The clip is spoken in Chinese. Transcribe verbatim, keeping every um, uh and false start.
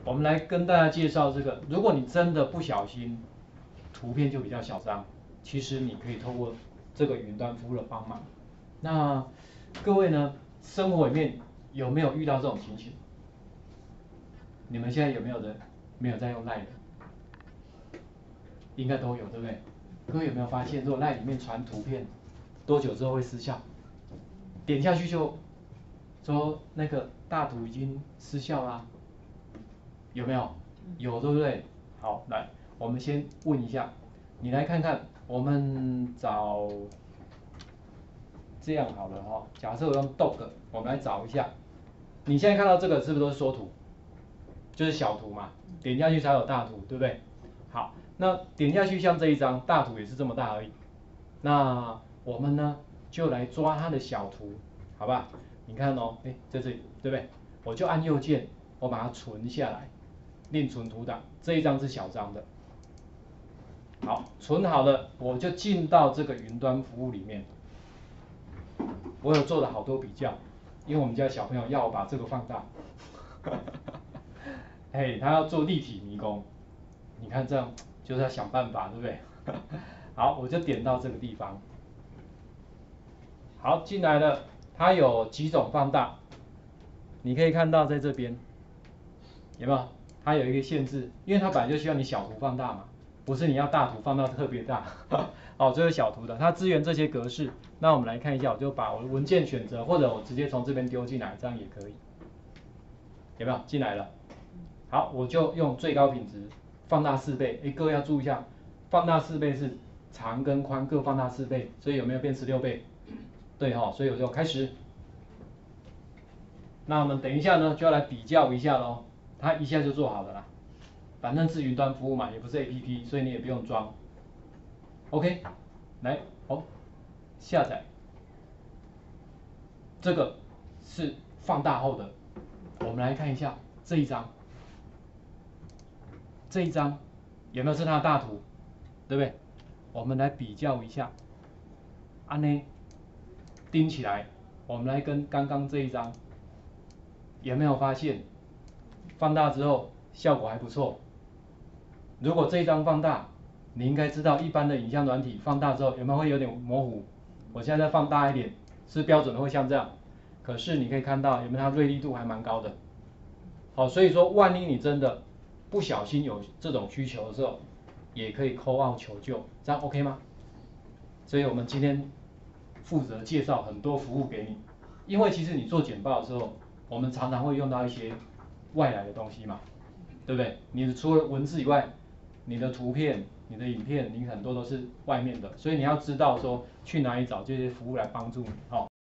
我们来跟大家介绍这个。如果你真的不小心，图片就比较小张，其实你可以透过这个云端服务的帮忙。那各位呢，生活里面有没有遇到这种情形？你们现在有没有人没有在用 LINE 的？应该都有，对不对？各位有没有发现，如果 LINE 里面传图片，多久之后会失效？点下去就说那个大图已经失效啦，有没有？有，对不对？好，来，我们先问一下，你来看看，我们找这样好了哈。假设我用 Dog， 我们来找一下，你现在看到这个是不是都是缩图？就是小图嘛，点下去才有大图，对不对？好，那点下去像这一张大图也是这么大而已。那我们呢就来抓它的小图，好吧？你看哦，哎，在这里，对不对？我就按右键，我把它存下来，另存图档。这一张是小张的，好，存好了，我就进到这个云端服务里面。我有做了好多比较，因为我们家小朋友要我把这个放大。嘿，他要做立体迷宫，你看这样就是要想办法，对不对？好，我就点到这个地方。好，进来了，它有几种放大，你可以看到在这边，有没有？它有一个限制，因为它本来就需要你小图放大嘛，不是你要大图放到特别大。好，这是小图的，它支援这些格式。那我们来看一下，我就把我的文件选择，或者我直接从这边丢进来，这样也可以。有没有？进来了。好，我就用最高品质放大四倍。哎，各位要注意一下，放大四倍是长跟宽各放大四倍，所以有没有变十六倍？对哈、哦，所以我就开始。那我们等一下呢，就要来比较一下咯，它一下就做好了啦。反正是云端服务嘛，也不是 A P P， 所以你也不用装。OK， 来，哦，下载。这个是放大后的，我们来看一下这一张。这一张有没有是它的大图？对不对？我们来比较一下，按呢盯起来，我们来跟刚刚这一张，有没有发现放大之后效果还不错？如果这一张放大，你应该知道一般的影像软体放大之后有没有会有点模糊？我现在再放大一点，是标准的会像这样，可是你可以看到有没有它锐利度还蛮高的。好，所以说万一你真的不小心有这种需求的时候，也可以 call out 求救，这样 OK 吗？所以我们今天负责介绍很多服务给你，因为其实你做简报的时候，我们常常会用到一些外来的东西嘛，对不对？你除了文字以外，你的图片、你的影片，你很多都是外面的，所以你要知道说去哪里找这些服务来帮助你，好。